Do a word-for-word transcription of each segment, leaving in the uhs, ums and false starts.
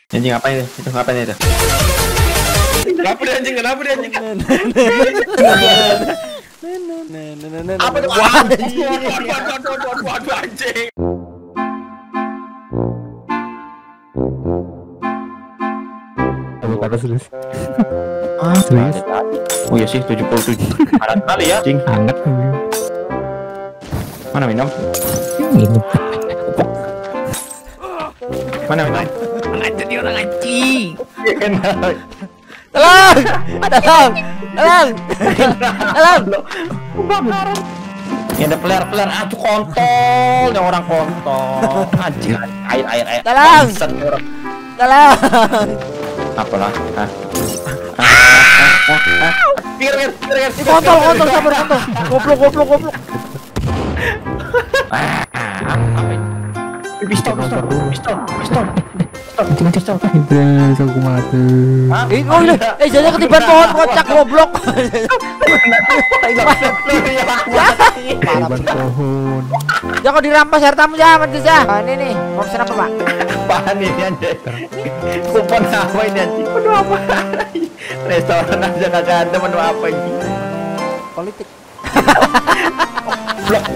Anjing ngapain itu? Itu ngapain itu? Kenapa dia anjing? Kenapa dia anjing? Apa itu? Waduh, waduh, waduh, waduh, anjing. Kata serius. Ah, serius? Oh iya sih, tujuh puluh tujuh. Padat kali ya, cing. Hangat. Mana minum? Ini. Mana minum? Orang jadi orang anjing. Tolong! Tolong! Tolong! Tolong! Kebakaran. Ini ada peler-peler, aduh kontol, yang orang kontol. Anjing, air, air, air. Tolong! Bangsat nih orang. Tolong! Apalah? Hah? Pikir, pikir, pikir, pikir. Kontol, kontol, sabar, kontol. Goblok, goblok, goblok. Ah, apa ini? Pistol, pistol, pistol, pistol. Anjing anjing. Iblis aku mati. Eh, oh ini, eh jangan ketiban pohon kocak goblok. Ketiban pohon. Jangan dirampas hartamu ya, Mas ya. Ini nih, opsi apa, Pak? Apaan ini anjing? Kupon apa ini anjing? Menu apa? Restoran aja kagak ada, menu apa ini? Politik. Blok.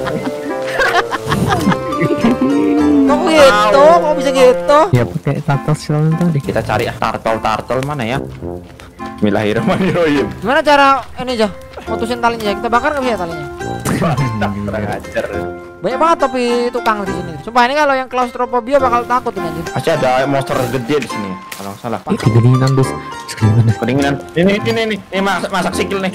Kok gitu? Kok bisa gitu? Ya pakai tato selalu tadi. Kita cari ah tartol-tartol mana ya? Bismillahirrahmanirrahim. Gimana cara ini aja? Mutusin talinya, kita bakar nggak bisa talinya? Kurang ajar. Banyak banget tapi tukang di sini. Sumpah ini kalau yang claustrophobia bakal takut ini anjir. Masih ada monster gede di sini. Kalau nggak salah. Eh, kedinginan bos. Kedinginan. Kedinginan. Ini ini ini. Ini masak masak sikil nih.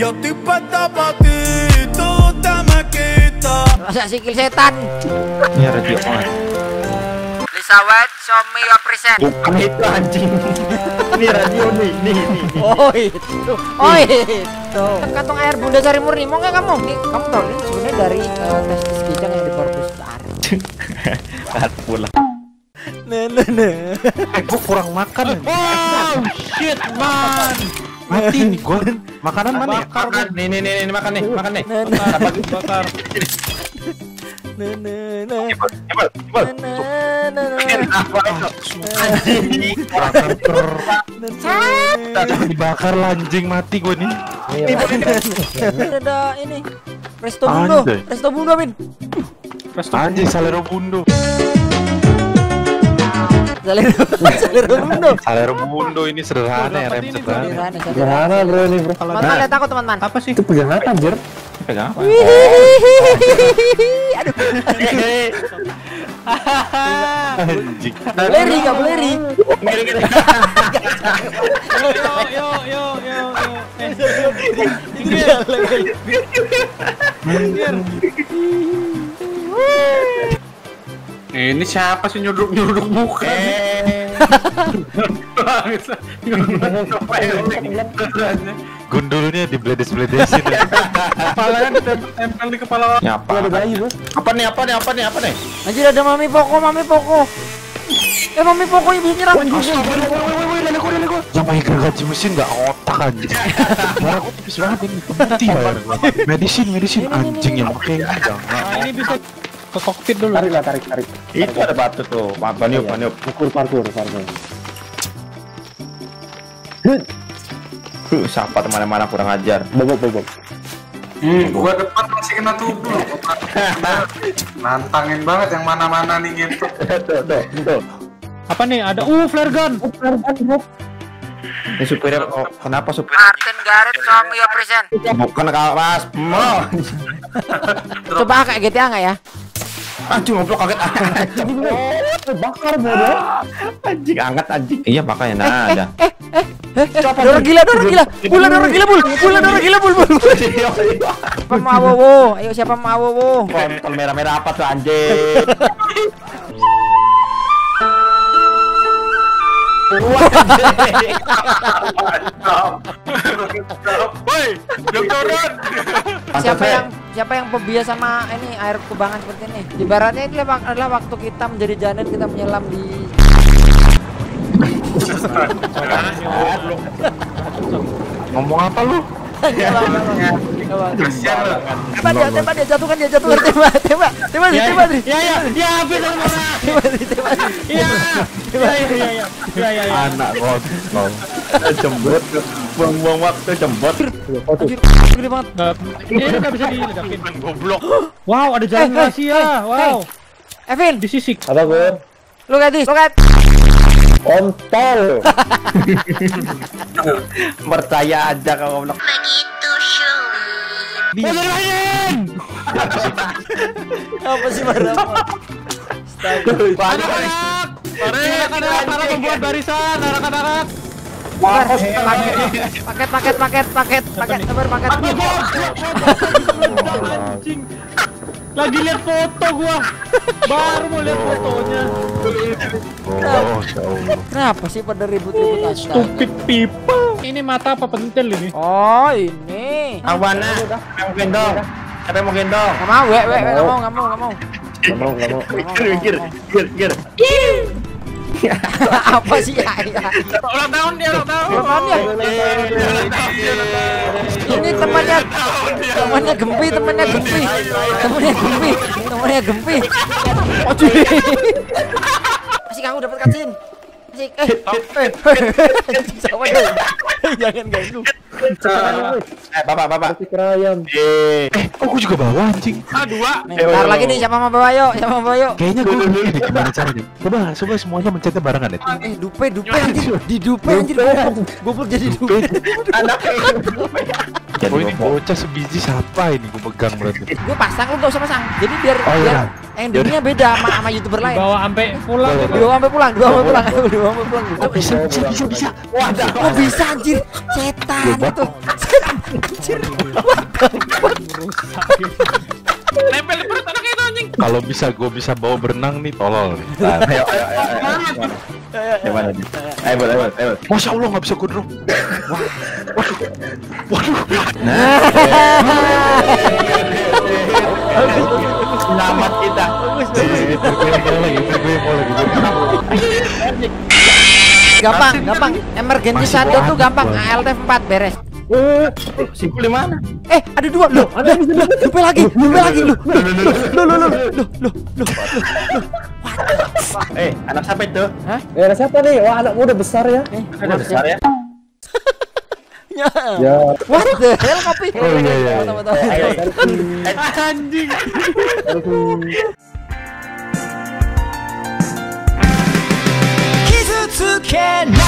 Masa sikil setan. Ini radio on. Lisa White, show me your present. Bukan itu anjing. Ini radio nih, nih, nih. Oh itu, oh itu. Kantong air Bunda Sari Murni, mau nggak kamu? Nih, kamu tahu ini sebenarnya dari uh, testis kijang yang dikorpus besar. Saat pulang. Nah, nah, nah. Eh, gua kurang makan. Oh shit man. Mati nih gua. Makanan mana ya? Makan. Nih, nih, nih, nih, makan nih, makan nih. Nah, nah. Apa gitu? Bakar. Nah, nah, nah. Cepet, cepet, cepet. Nah, nah, nah. Apa itu? Anjing. Jangan dibakar lah anjing, mati gua nih. Ada ini. Resto Bundo, Anjay. Resto Bundo Min. Anjing Salero Bundo. Salero, Salero Bundo. Salero Bundo ini sederhana ya, rem sederhana. Sederhana, sederhana. Gimana bro ini bro? Teman-teman lihat aku teman-teman. Apa sih? Itu pegang apa anjir? Pegang apa? Aduh. Anjing. Boleh ri, nggak boleh ri. Yo yo yo yo yo. Ini siapa sih nyuduk-nyuduk muka? Gundulnya dibledes-bledesin. Kepalanya ditempel di kepala. Ini apa? Ada bayi bro. Apa nih? Apa nih? Apa nih? Apa nih? Anjir ada Mami Poko, Mami Poko. Eh Mami Poko yang bisa nyerang. Jangan pakai gergaji mesin nggak otak anjing. Marah aku tipis banget ini. Mati bayar. Medisin, medisin anjing yang pakai jangan. Ini bisa ke kokpit dulu. Tarik lah, tarik, tarik. Itu ada batu tuh. Baniup, baniup. Ukur parkur, parkur. Huh, siapa teman-teman kurang ajar. Bobok, bobok. Hmm, gua depan masih kena tubuh. Nantangin banget yang mana-mana nih gitu. Tuh, tuh, tuh. Apa nih? Ada uh flare gun. Ini supirnya, oh, kenapa supir? Martin Garrett, show me your present. Bukan kalau mas, mau. Coba kayak G T A nggak ya? Anjing ngobrol kaget. Bakar bodoh. Anjing anget anjing. Iya makanya nah ada. Eh, eh, eh, dorong gila, dorong gila. Bulan dorong gila, bul. Bulan dorong gila, bul, bul. Siapa mau awowo? Ayo siapa mau awowo? Kontol merah-merah apa tuh anjing? Woi, dokteran. Siapa yang siapa yang fobia sama ini air kubangan seperti ini? Ibaratnya itu adalah waktu kita menjadi janet, kita menyelam di Ngomong apa lu? Nyelam. Kasihan lo. Tembak dia, tembak dia, jatuhkan dia, jatuhkan tembak, tembak, tembak dia, tembak dia. Ya ya, ya habis sama. Tembak dia, tembak dia. Ya. Ya ya ya ya. Ya ya ya. Anak kontol. Jembut, buang-buang waktu jembut. Anjir, gede banget. Enggak. Ini enggak bisa diledakin. Goblok. Wow, ada jalan Eh, rahasia. eh, Wow. Evin, Disisik. Apa gue? look at this, look at. Kontol. Percaya aja kalau ngomong. Apa sih marah? Anak-anak. Anak-anak, para pembuat barisan, anak-anak. Paket, paket, paket, paket, paket, sabar paket. Anjing. Lagi lihat foto gua. Baru mau lihat fotonya. Oh, Allah. Kenapa sih pada ribut-ribut astaga? Stupid people. Ini mata apa pentil ini? Oh, ini. Yang mana? Yang mau gendong. Siapa yang mau gendong? Gak mau, wek, wek, gak mau, gak mau, gak mau. Gak mau, gak mau. Mikir, mikir, mikir, mikir. Apa sih ya? ya. Ulang tahun dia, ulang tahun. Ulang tahun dia. Ini temannya, temannya Gempi, temannya Gempi, temannya Gempi, temannya Gempi. Aduh. Masih kamu dapat cutscene. Masih, eh, eh, sama dong. Jangan ganggu. Eh, bapak, bapak. Pikir ayam. Eh, Eh, kok gue juga bawa anjing? Ah, dua. Nih, bentar lagi nih, siapa mau bawa yuk, siapa mau bawa yuk. Kayaknya gue ngerti deh gimana caranya. Coba, coba semuanya mencetnya barengan ya. Eh, dupe, dupe anjir, di dupe anjir, goblok, goblok jadi dupe. Oh ini bocah sebiji siapa ini gue pegang berarti. Gue pasang, lu gak usah pasang. Jadi biar Oh, iya. biar endingnya beda sama sama youtuber lain. Bawa sampai pulang. Boleh, Dua sampai pulang, dua sampai pulang, dua sampai pulang. Oh bisa, bisa, bisa, bisa. wadah. Kok bisa anjir? Setan itu. Setan anjir. Nempel di perut anaknya itu anjing. Kalau bisa gue bisa bawa berenang nih, tolol nih. Nah, Ayo, ayo, ayo, ayo. Yang mana nih? Ayo, ayo, ayo, ayo. Masya Allah nggak bisa gue drop. Wah, waduh, waduh. Selamat kita. Gampang, gampang. Emergency Masih shutdown tuh ada, gampang. Bang. A L T empat beres. Eh, simpul di mana? Eh, ada dua. Loh, ada dupe lagi, dupe lagi. Loh, loh, loh, loh, loh, loh, loh, loh. Eh, anak siapa itu? Hah? Ya, ada siapa nih? Wah, anak muda besar ya. Eh, Ada besar ya? Ya. Ya. What the hell, kopi? Oh, iya, iya. Tunggu, tunggu, tunggu. Ayo, Anjing. Kizutsukena